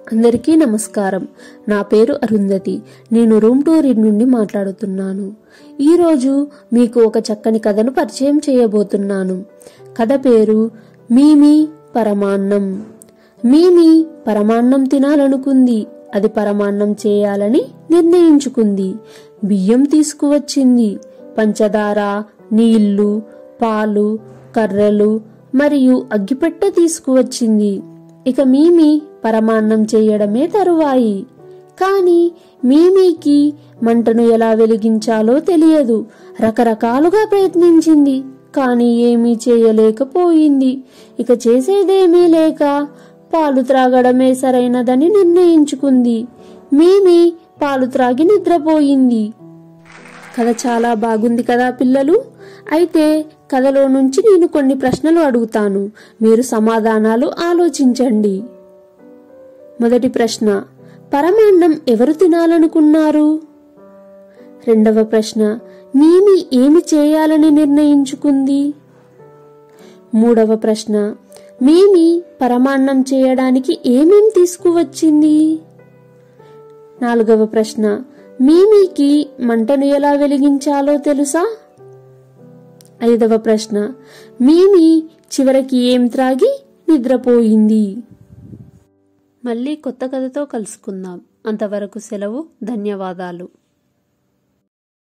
అందరికీ నమస్కారం. నా పేరు అరుంధతి. నేను రూమ్ టూ రీడ్ నుండి మాట్లాడుతున్నాను. ఈరోజు మీకు ఒక చక్కని కథను పరిచయం చేయబోతున్నాను. కథ పేరు మీమి పరమాన్నం. మీమి పరమాన్నం తినాలనుకుంది. అది పరమాన్నం చేయాలని నిర్ణయించుకుంది. బియ్యం తీసుకువచ్చింది. పంచదార, నీళ్లు, పాలు, కర్రలు మరియు అగ్గిపెట్టె తీసుకువచ్చింది. ఇక మీమి పరమాన్నం చేయడమే తరువాయి. కాని మీమికి మంటను ఎలా వెలిగించాలో తెలియదు. రకరకాలుగా ప్రయత్నించింది, కాని ఏమీ చేయలేకపోయింది. ఇక చేసేదేమీ లేక పాలు త్రాగడమే సరైనదని నిర్ణయించుకుంది. మీమి పాలు త్రాగి నిద్రపోయింది. కథ చాలా బాగుంది కదా పిల్లలు? అయితే కథలో నుంచి నేను కొన్ని ప్రశ్నలు అడుగుతాను. మీరు సమాధానాలు ఆలోచించండి. మొదటి ప్రశ్న, పరమాన్నం ఎవరు తినాలనుకున్నారు? రెండవ ప్రశ్న, మీమి ఏమి చేయాలని నిర్ణయించుకుంది? మూడవ ప్రశ్న, మీమి పరమాన్నం చేయడానికి ఏమేం తీసుకువచ్చింది? నాలుగవ ప్రశ్న, మీమికి మంటను ఎలా వెలిగించాలో తెలుసా? ఐదవ ప్రశ్న, మీమి చివరికి ఏం త్రాగి నిద్రపోయింది? మళ్ళీ కొత్త కథతో కలుసుకుందాం. అంతవరకు సెలవు. ధన్యవాదాలు.